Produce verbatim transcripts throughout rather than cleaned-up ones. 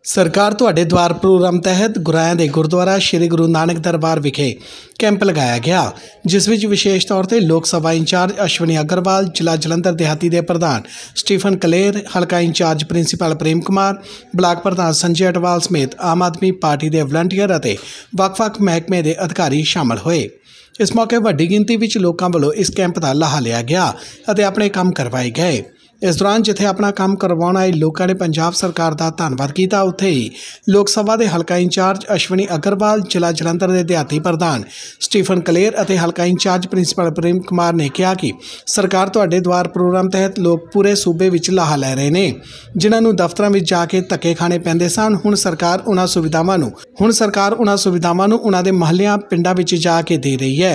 सरकार तुहाडे द्वार प्रोग्राम तहत गुरायां दे गुरुद्वारा श्री गुरु नानक दरबार विखे कैंप लगाया गया, जिस विच विशेष तौर पर लोक सभा इंचार्ज अश्विनी अग्रवाल, जिला जलंधर देहाती दे प्रधान स्टीफन कलेर, हलका incharge principal Prem Kumar, block प्रधान संजय अटवाल समेत आम आदमी पार्टी के वलंटियर और वख-वख महकमे के अधिकारी शामिल हुए। इस मौके वड्डी गिनती विच लोकां वल्लों इस कैंप का लाहा लिया गया और अपने काम करवाए गए। इस दौरान जिथे अपना काम करवाउण आए लोगों ने पंजाब सरकार का धन्नवाद किया, उत्थे ही लोक सभा के हलका इंचार्ज अश्विनी अग्रवाल, जिला जलंधर के देहाती प्रधान स्टीफन कलेर और हलका इंचार्ज प्रिंसीपल प्रेम कुमार ने कहा कि सरकार तुहाडे द्वार प्रोग्राम तहत लोग पूरे सूबे विच लाहा लै रहे हैं, जिन्हां नूं दफ्तरां विच जाके धक्के खाने पैंदे सन। हुण सरकार उन्हां सुविधावां नूं हुण सरकार उन्हां सुविधावां नूं उन्हां दे महल्लिਆਂ पिंडां विच जाके दे रही है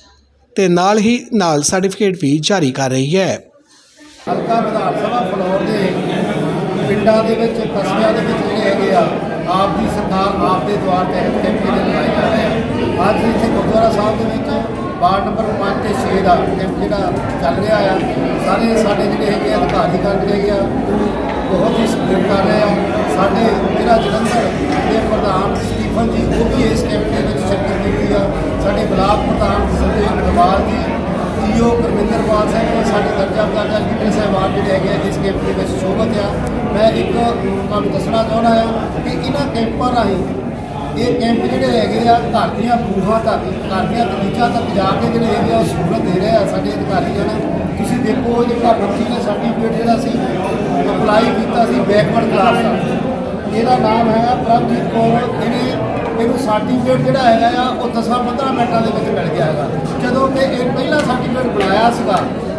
ते नाल ही नाल सर्टिफिकेट भी जारी कर रही है। हल्का विधान सभा फलौर के पिंडा के कस्बिया के जोड़े आप की सरकार आप के द्वार तहत कैंप लगाए जा रहे हैं। अज इतने गुरुद्वारा साहब के वार्ड नंबर पाँच से छे का कैंप जो चल रहा है, सारे साढ़े जोड़े अधिकारी कर रहे बहुत ही सपोर्ट कर रहे हैं। साढ़े जिला जलंधर के प्रधान स्टीफन जी वो भी इस कैंप के शिरकत की है। साढ़े ब्लाक प्रधान संजय अग्रवाल जी, ईओ गुरमिंदर पाल साहब जी, साढ़े दर्जा दर्जा लीडर साहबान जो है इस कैंप के शोभत है। मैं एक तुहानूं दसना चाहना है कि इन्होंने कैंपों राही ये कैंप जोड़े है घर दियाँ बूहां तक घर दियाँ तरीजा तक जाके जोड़े है सहूलत दे रहे हैं साढ़े अधिकारी जन। तुसीं देखो जिहड़ा बच्ची ने सर्टिफिकेट जोड़ा सी अप्लाई किया बैकवर्ड क्लास का, इसका नाम है प्रभजीत कौर। इन्हें ਇਹਨੂੰ सर्टिफिकेट जोड़ा है वो दस पंद्रह मिनटों के मिल गया है। जो कि एक पहला सर्टिफिकेट बनाया सीगा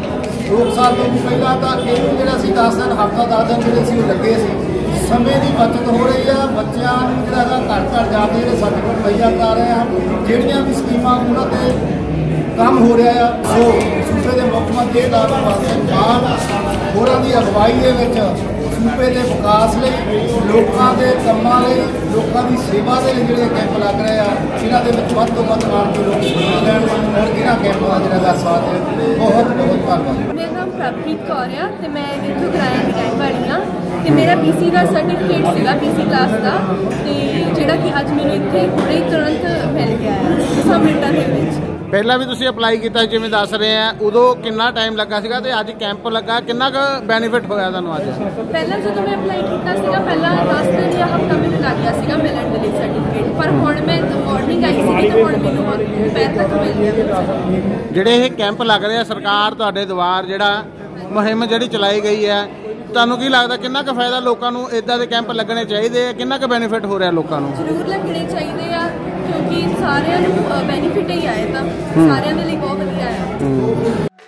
दो साल तो भी पहला, तो यू जो दस दिन हफ्ता दस दिन जो लगे सी समय की बचत हो रही है। बच्चों जो घर घर जाके जो सर्टिफिकेट मुहैया करा रहे हैं, जोड़ियाँ भी स्कीमां उन्होंने काम हो रहा है। सो सूबे के मुख्यमंत्री भगवंत सिंह मान होरां दी अगवाई के सूबे के विकास लई लोगों के कामों लई लोगों की सेवा के लिए जोड़े कैंप लग रहे हैं, जिन्हों के वध तो वध आन के लोग सहूलत लैण और इन्होंने कैंपों का जोड़ा साथ है। बहुत बहुत धन्यवाद। मेरा नाम प्रभजीत कौर है तो मैं इतों गुरायां की रहने वाली हाँ। तो मेरा पी सी का सर्टिफिकेट सीगा पी सी क्लास का, तो जोड़ा कि अज मैंने इतने पूरे तुरंत मिल गया है दस मिनटों के। पहला भी तुसीं अप्लाई किया जिवें दस रहे हैं, उदों कितना टाइम लगा सीगा ते अज कैंप लगा, कितना क बेनीफिट होया तुहानूं अज? पहला जो मैं अप्लाई किया सीगा पहला दस दिन या हफ्ता मैंने लग गया सीगा मिलण दे लई सर्टिफिकेट, पर हुण मैं मॉर्निंग आई सी तो हुण मैनूं दोपहर तक मिल गया। जिहड़े ये कैंप लग रहे हैं सरकार तुहाडे द्वार जिहड़ा मुहिम जिहड़ी चलाई गई है, ਤੁਹਾਨੂੰ ਕੀ ਲੱਗਦਾ कितना क फायदा लोगों को इदां दे कैंप लगने चाहिए, कितना क बेनीफिट हो रहा लोगों को? जरूर लगने चाहिए आ, क्योंकि सारिਆਂ ਨੂੰ बेनीफिट ही आए तो सारिਆਂ ਦੇ ਲਈ बहुत ਵਧੀਆ है।